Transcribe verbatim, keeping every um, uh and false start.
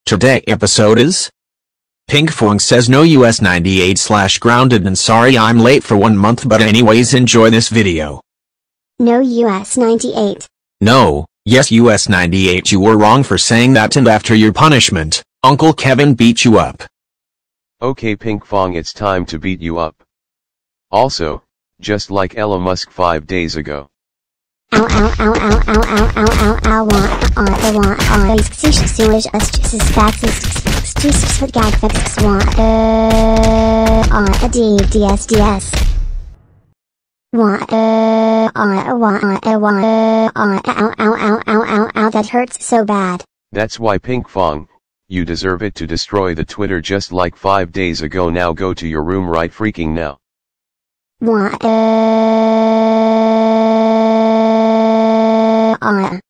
Today episode is Pinkfong says no U S ninety-eight slash grounded and sorry I'm late for one month but anyways enjoy this video. No U S ninety-eight. No, yes U S ninety-eight you were wrong for saying that and after your punishment, Uncle Kevin beat you up. Okay Pinkfong, it's time to beat you up. Also, just like Elon Musk five days ago. Ow ow ow ow ow ow ow ow ow want on I want on six sewage us just facts just what gag fix want uh on a d d s d s want uh on a want on a want uh on ow ow ow ow ow ow that hurts so bad. That's why Pinkfong, you deserve it to destroy the Twitter just like five days ago. Now go to your room right freaking now. Want uh on